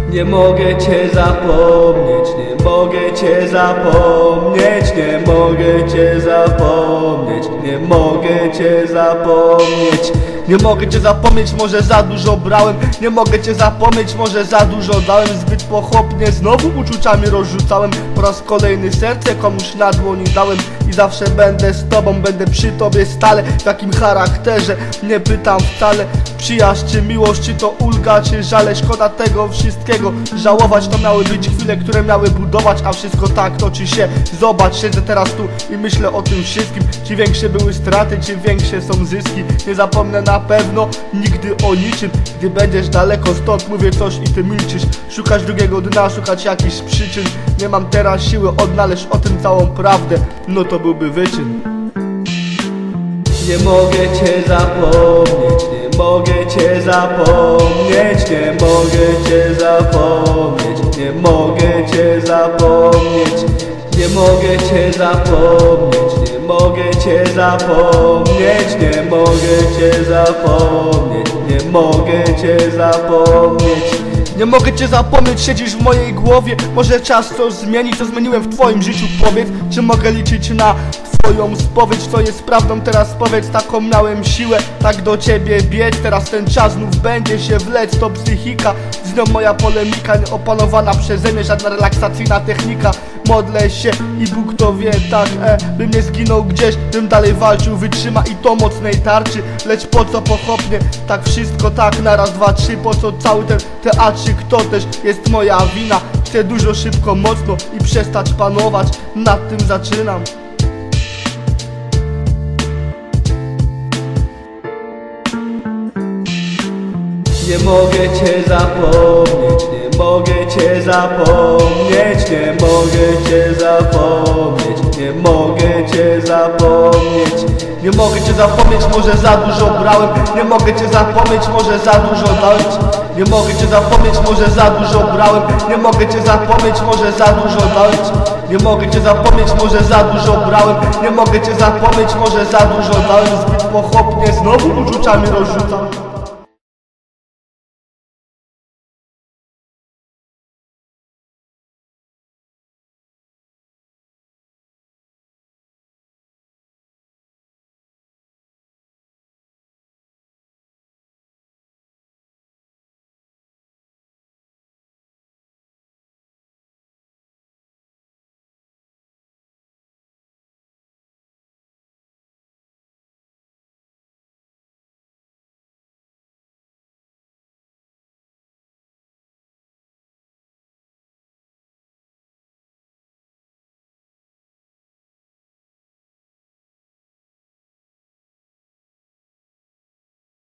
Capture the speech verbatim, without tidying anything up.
Nie mogę cię zapomnieć, nie mogę cię zapomnieć, nie mogę cię zapomnieć, nie mogę cię zapomnieć. Nie mogę cię zapomnieć, może za dużo brałem. Nie mogę cię zapomnieć, może za dużo dałem. Zbyt pochopnie znowu uczuciami rozrzucałem. Po raz kolejny serce komuś na dłoni dałem. I zawsze będę z tobą, będę przy tobie stale. W jakim charakterze, nie pytam wcale. Przyjaźń czy miłość, czy to ulga, czy żale. Szkoda tego wszystkiego żałować. To miały być chwile, które miały budować, a wszystko tak toczy się. Zobacz, siedzę teraz tu i myślę o tym wszystkim. Czy większe były straty, czy większe są zyski. Nie zapomnę na pewno nigdy o niczym. Gdy będziesz daleko stąd, mówię coś i ty milczysz. Szukasz drugiego dna, szukać jakichś przyczyn. Nie mam teraz siły odnaleźć o tym całą prawdę. No to byłby wyczyn. Nie mogę cię zapomnieć, nie mogę cię zapomnieć, nie mogę cię zapomnieć, nie mogę cię zapomnieć, nie mogę cię zapomnieć, nie mogę cię zapomnieć, nie mogę cię zapomnieć, nie mogę cię zapomnieć. Nie mogę cię zapomnieć, siedzisz w mojej głowie. Może czas coś zmienić, co zmieniłem w twoim życiu, powiedz. Czy mogę liczyć na twoją spowiedź, co jest prawdą, teraz powiedz. Taką miałem siłę, tak do ciebie biec. Teraz ten czas znów będzie się wlec. To psychika, z nią moja polemika, nieopanowana przeze mnie, żadna relaksacyjna technika. Modlę się i Bóg to wie, tak, e, bym nie zginął gdzieś, bym dalej walczył, wytrzyma i to mocnej tarczy. Lecz po co pochopnie, tak wszystko, tak na raz, dwa, trzy. Po co cały ten teatrzyk, to też jest moja wina. Chcę dużo, szybko, mocno i przestać panować. Nad tym zaczynam. Nie mogę cię zapomnieć, nie mogę cię zapomnieć, nie mogę cię zapomnieć, nie mogę cię zapomnieć. Nie mogę cię zapomnieć, może za dużo brałem. Nie mogę cię zapomnieć, może za dużo dałem. Nie mogę cię zapomnieć, może za dużo brałem. Nie mogę cię zapomnieć, może za dużo dałem. Nie mogę cię zapomnieć, może za dużo brałem. Nie mogę cię zapomnieć, może za dużo dałem. Zbyt pochopnie znowu uczuciami rozrzucam.